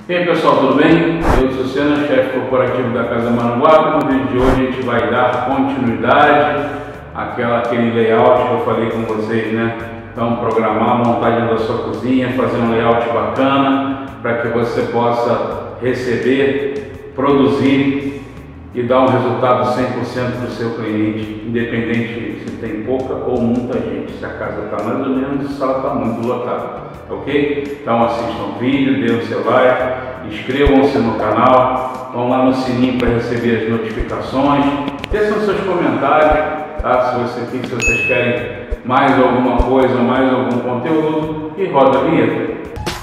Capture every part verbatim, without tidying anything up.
E aí pessoal, tudo bem? Eu sou o Senna, chefe corporativo da Casa Maranguape. No vídeo de hoje a gente vai dar continuidade àquela, àquele layout que eu falei com vocês, né? Então, programar a montagem da sua cozinha, fazer um layout bacana para que você possa receber, produzir e dar um resultado cem por cento para o seu cliente, independente se tem pouca ou muita gente, se a casa está mais ou menos, se ela está muito lotada. Ok? Então assistam o vídeo, dê o seu like, inscrevam-se no canal, vão lá no sininho para receber as notificações, deixem seus comentários, tá? Se, você, se vocês querem mais alguma coisa, mais algum conteúdo, e roda a vinheta.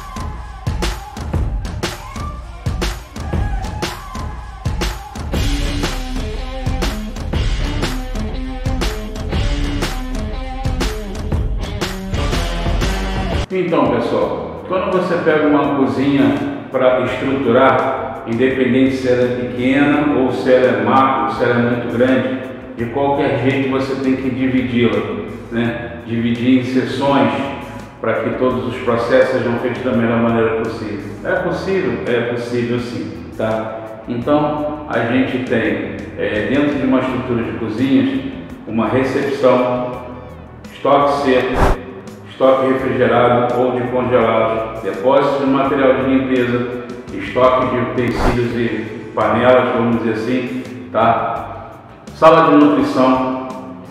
Então pessoal, quando você pega uma cozinha para estruturar, independente se ela é pequena ou se ela é macro, se ela é muito grande, de qualquer jeito você tem que dividi-la, né? Dividir em seções para que todos os processos sejam feitos da melhor maneira possível. É possível? É possível sim, tá? Então a gente tem é, dentro de uma estrutura de cozinhas uma recepção, estoque seco, estoque refrigerado ou de congelados, depósito de material de limpeza, estoque de utensílios e panelas, vamos dizer assim, tá? Sala de nutrição,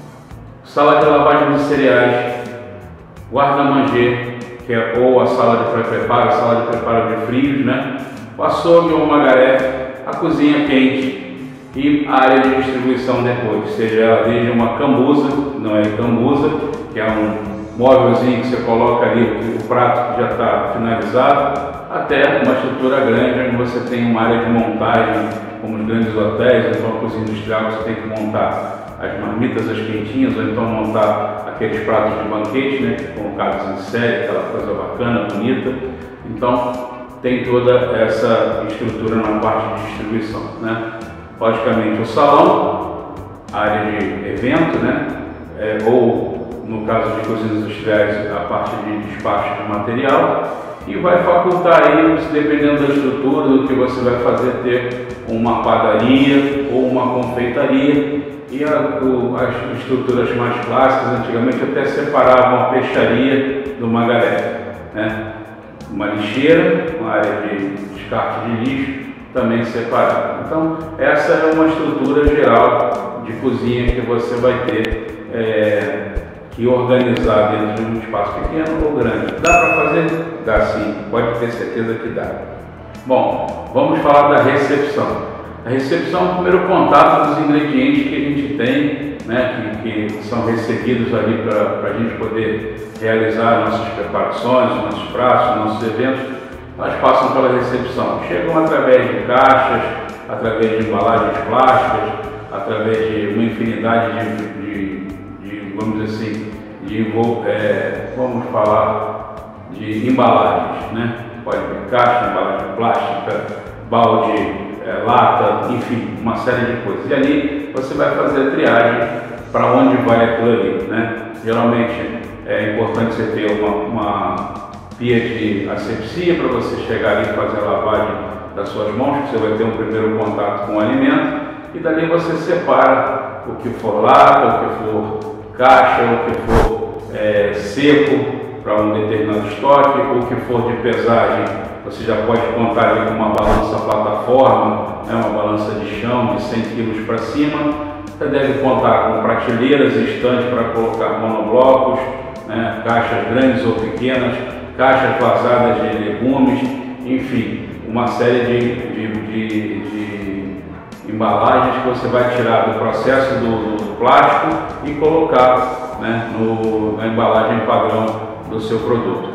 sala de lavagem de cereais, guarda-manger, que é ou a sala de pré-preparo, a sala de preparo de frios, né? O açougue ou magarefe, a cozinha quente e a área de distribuição depois, seja ela desde uma cambuza, não é cambuza, que é um móvelzinho que você coloca ali, o prato que já está finalizado, até uma estrutura grande onde você tem uma área de montagem, como os grandes hotéis, então a cozinha industrial você tem que montar as marmitas, as quentinhas, ou então montar aqueles pratos de banquete, né, colocados em série, aquela coisa bacana, bonita. Então tem toda essa estrutura na parte de distribuição, né? Logicamente o salão, a área de evento, né, é, ou no caso de cozinhas industriais, a parte de despacho de material, e vai facultar aí, dependendo da estrutura, do que você vai fazer, ter uma padaria ou uma confeitaria, e a, o, as estruturas mais clássicas, antigamente até separavam a peixaria do magarefe, né? Uma lixeira, uma área de descarte de lixo, também separada. Então, essa é uma estrutura geral de cozinha que você vai ter é, que organizar dentro de um espaço pequeno ou grande. Dá para fazer? Dá sim, pode ter certeza que dá. Bom, vamos falar da recepção. A recepção é o primeiro contato dos ingredientes que a gente tem, né, que, que são recebidos ali para a gente poder realizar nossas preparações, nossos pratos, nossos eventos. Elas passam pela recepção, chegam através de caixas, através de embalagens plásticas, através de uma infinidade de, de vamos dizer assim, de, é, vamos falar de embalagens, né? Pode ter caixa, embalagem plástica, balde, é, lata, enfim, uma série de coisas. E ali você vai fazer a triagem para onde vai aquilo ali, né? Geralmente é importante você ter uma, uma pia de asepsia para você chegar ali e fazer a lavagem das suas mãos, que você vai ter um primeiro contato com o alimento, e dali você separa o que for lata, o que for caixa, o que for é, seco para um determinado estoque, o que for de pesagem, você já pode contar ali com uma balança plataforma, né, uma balança de chão de cem quilos para cima. Você deve contar com prateleiras e estantes para colocar monoblocos, né, caixas grandes ou pequenas, caixas vazadas de legumes, enfim, uma série de, de, de, de embalagens que você vai tirar do processo do, do plástico e colocar, né, no, na embalagem padrão do seu produto.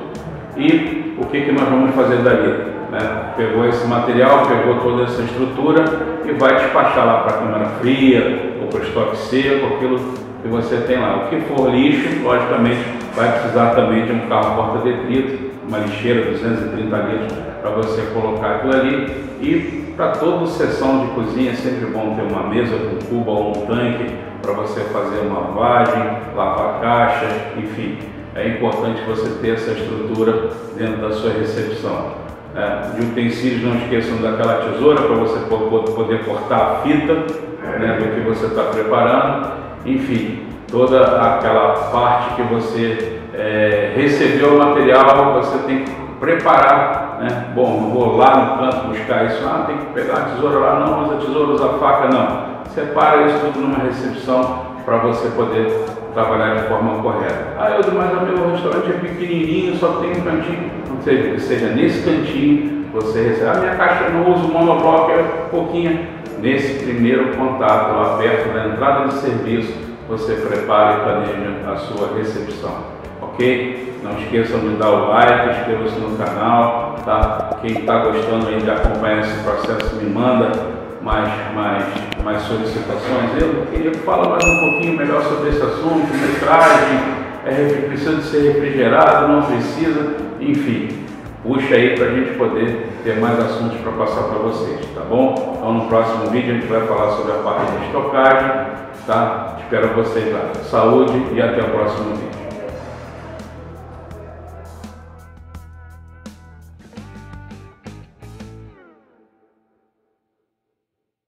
E o que, que nós vamos fazer dali? Né? Pegou esse material, pegou toda essa estrutura e vai despachar lá para a câmara fria ou para o estoque seco, aquilo que você tem lá. O que for lixo, logicamente, vai precisar também de um carro porta-detrito, uma lixeira duzentos e trinta litros para você colocar aquilo ali. E para toda sessão de cozinha é sempre bom ter uma mesa com cuba ou um tanque para você fazer uma lavagem, lavar caixas, enfim. É importante você ter essa estrutura dentro da sua recepção. É, de utensílios, não esqueçam daquela tesoura para você poder cortar a fita, né, do que você está preparando. Enfim, toda aquela parte que você é, recebeu o material, você tem que preparar, né? Bom, não vou lá no canto buscar isso, ah, tem que pegar a tesoura lá, não, usa a tesoura, usa a faca, não. Separa isso tudo numa recepção para você poder trabalhar de forma correta. Ah, eu, mas o meu restaurante é pequenininho, só tem um cantinho. Ou seja, que seja nesse cantinho você recebe. A minha caixa eu não uso monobloco, é pouquinho. Nesse primeiro contato, lá perto da entrada de serviço, você prepara e planeja a sua recepção. Ok? Não esqueçam de dar o like, inscreva-se no canal, tá? Quem está gostando aí de acompanhar esse processo me manda mais, mais, mais solicitações. Eu queria falar mais um pouquinho melhor sobre esse assunto, metragem, é, precisa de ser refrigerado, não precisa, enfim, puxa aí para a gente poder ter mais assuntos para passar para vocês, tá bom? Então no próximo vídeo a gente vai falar sobre a parte de estocagem, tá? Espero vocês lá. Saúde e até o próximo vídeo.